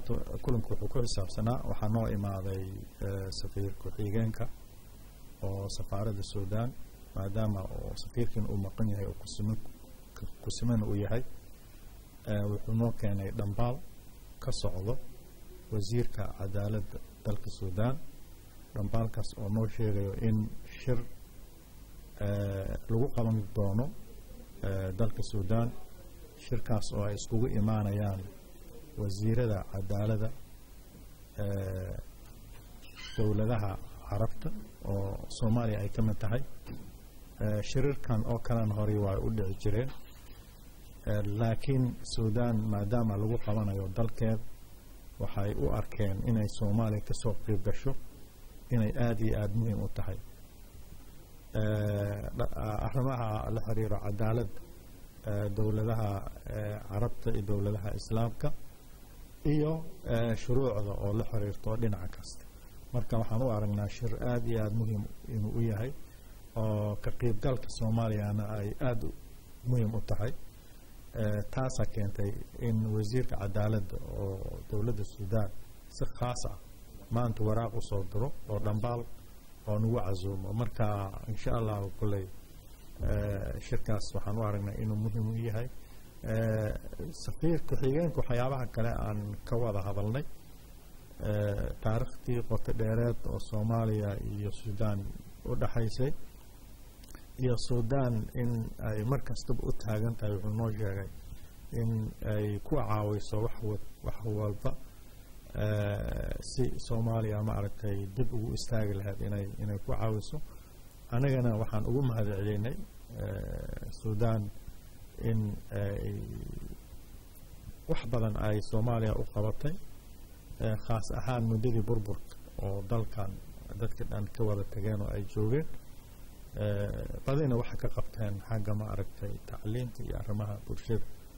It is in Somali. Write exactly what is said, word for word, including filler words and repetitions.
maanta kulanku wuxuu ku xisaabsanaa waxaa noo imaaday safiir ku-xigeenka oo safaaradda Suudaan maadaama oo safiirkiina uu maqan yahay oo kusimo kusimana uu yahay wuxuu noo keenay dhambaal ka socdo wasiirka cadaaladda dalka Suudaan dhambaalkaas oo noo sheegayo in shir lagu qaban doono dalka Suudaan shirkaas oo ay iskugu imaanayaan wasiirada cadaaladda dowladaha carabta oo Soomaaliya ay ka mid tahay shirarkan oo kalena hore waa u dhici jireen laakiin Suudaan maadaama lagu qabanayo dalkeed waxay u arkeen inay Soomaaliya ka soo qayb gasho inay aad iyo aad muhiim u tahay arrimaha la xiriira cadaaladda dowladaha carabta iyo dowladaha islaamka iyo shuruucda oo la xiriirto dhinaca kasta marka waxaan u aragnaa shir aad iyo aad muhiim inuu u yahay oo ka qaybgalka Soomaaliyana ay aad muhiim u tahay taas keentay in wasiirka cadaaladda oo dowladda Suudaan si khaas ah maanta waraaq u soo diro oo dhambaal oo nagu casuumo marka insha Allah kulay shirkaas waxaan u aragnaa inuu muhiim u yahay safiir ku-xigeenka waxyaabaha kale aan ka wada hadalnay taariikhtii qoto dheereed oo Soomaaliya iyo Suudaan u dhaxaysay iyo Suudaan in ay markastaba u taagan tahay wuxuu noo sheegay in ay ku caawiso wax wax walba si Soomaaliya ma aragtay dib ugu istaagi lahayd inay inay ku caawiso anagana waxaan ugu mahadcelinay Suudaan in ay wax badan ay Soomaaliya u qabatay khaas ahaan muddadii burburka oo dalkan dadka dhan ka wada tageen oo ay joogeen badina waxa ka qabteen xagga ma aragtay tacliinta iyo arrimaha bulshada